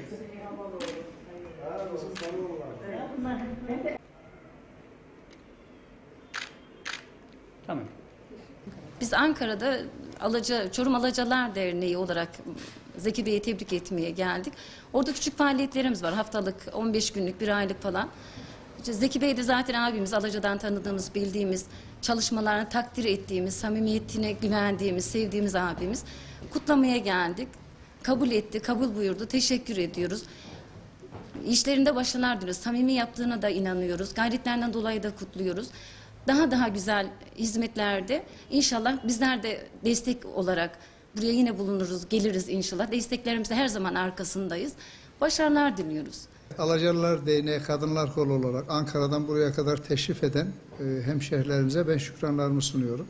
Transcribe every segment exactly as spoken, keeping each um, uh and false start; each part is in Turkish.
Tamam. Biz Ankara'da Alaca, Çorum Alacalar Derneği olarak Zeki Bey'i tebrik etmeye geldik. Orada küçük faaliyetlerimiz var. Haftalık, on beş günlük, bir aylık falan. İşte Zeki Bey de zaten abimiz, Alaca'dan tanıdığımız, bildiğimiz, çalışmalarını takdir ettiğimiz, samimiyetine güvendiğimiz, sevdiğimiz abimiz. Kutlamaya geldik. Kabul etti, kabul buyurdu. Teşekkür ediyoruz. İşlerinde başarılar diliyoruz. Samimi yaptığına da inanıyoruz. Gayretlerinden dolayı da kutluyoruz. Daha daha güzel hizmetlerde inşallah bizler de destek olarak buraya yine bulunuruz, geliriz inşallah. Desteklerimizde her zaman arkasındayız. Başarılar diliyoruz. Alacalılar Derneği Kadınlar Kolu olarak Ankara'dan buraya kadar teşrif eden e, hemşehrilerimize ben şükranlarımı sunuyorum.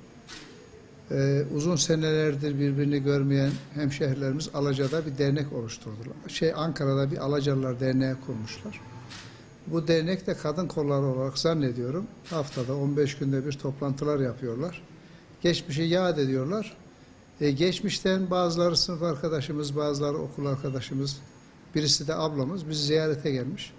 E, uzun senelerdir birbirini görmeyen hemşehrilerimiz Alaca'da bir dernek oluşturdular. Şey Ankara'da bir Alacalılar Derneği kurmuşlar. Bu dernek de kadın kolları olarak zannediyorum haftada on beş günde bir toplantılar yapıyorlar. Geçmişi yad ediyorlar. E, geçmişten bazıları sınıf arkadaşımız, bazıları okul arkadaşımız, birisi de ablamız bizi ziyarete gelmiş.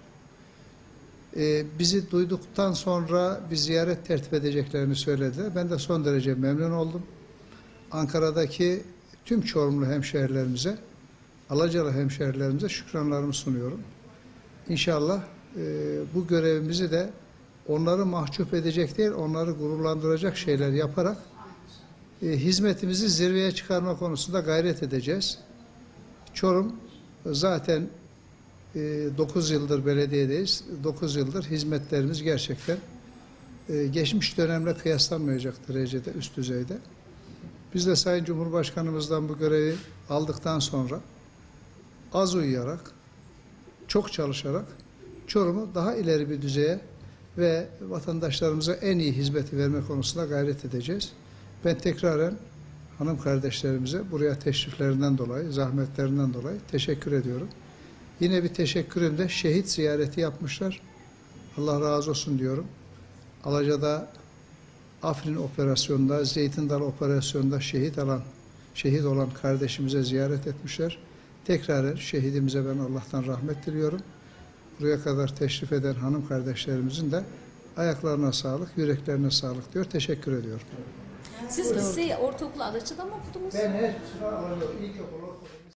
E, bizi duyduktan sonra bir ziyaret tertip edeceklerini söylediler. Ben de son derece memnun oldum. Ankara'daki tüm Çorumlu hemşehrilerimize, Alacalı hemşehrilerimize şükranlarımı sunuyorum. İnşallah e, bu görevimizi de onları mahcup edecek değil, onları gururlandıracak şeyler yaparak e, hizmetimizi zirveye çıkarma konusunda gayret edeceğiz. Çorum zaten e, dokuz yıldır belediyedeyiz. dokuz yıldır hizmetlerimiz gerçekten e, geçmiş dönemle kıyaslanmayacak derecede üst düzeyde. Biz de Sayın Cumhurbaşkanımızdan bu görevi aldıktan sonra az uyuyarak, çok çalışarak Çorum'u daha ileri bir düzeye ve vatandaşlarımıza en iyi hizmeti verme konusunda gayret edeceğiz. Ben tekraren hanım kardeşlerimize buraya teşriflerinden dolayı, zahmetlerinden dolayı teşekkür ediyorum. Yine bir teşekkürüm de şehit ziyareti yapmışlar. Allah razı olsun diyorum. Alaca'da Afrin operasyonunda, Zeytin Dalı operasyonunda şehit alan, şehit olan kardeşimize ziyaret etmişler. Tekrar şehidimize ben Allah'tan rahmet diliyorum. Buraya kadar teşrif eden hanım kardeşlerimizin de ayaklarına sağlık, yüreklerine sağlık diyor. Teşekkür ediyorum. Siz lise ortaokulu Alaçatı'da mı okudunuz? Ben her sıra Alaca, ilkokulu